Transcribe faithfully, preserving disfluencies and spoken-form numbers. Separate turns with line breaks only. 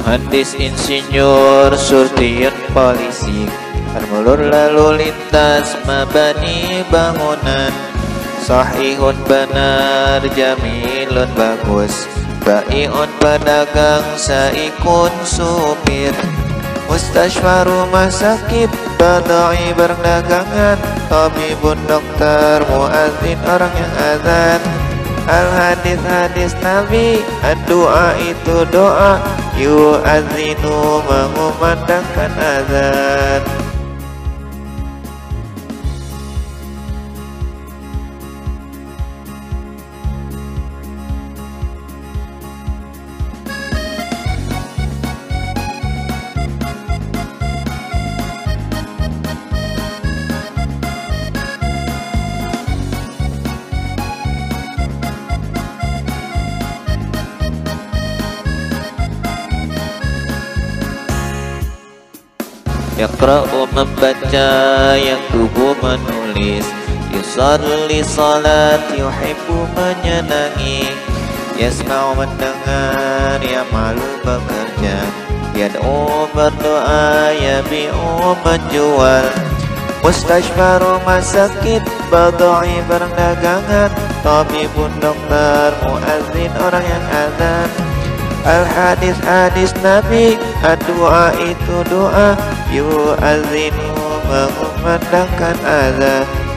Muhandis, insinyur, surtiyun, polisi, armulur lalu lintas, mabani bangunan, sahihun benar, jamilun bagus, bai'un pedagang, saikun supir, mustashfa rumah sakit, badai berdagangan, tabibun dokter, muadzin orang yang azan. Al-hadis hadis Nabi, ad-doa itu doa, yu'adzinu mengumandangkan azan. Yaqra'u membaca, yaktubu menulis, yusalli salat, yuhibbu menyenangi, yasma'u mendengar, ya'malu bekerja, yad'u berdoa, yabi'u menjual, mustashfa rumah sakit, badai berdagangan, tabibun dokter, muadzin orang yang azan. Al-hadis hadis Nabi, ad-doa itu doa, yu'adzinu mengumandangkan azan.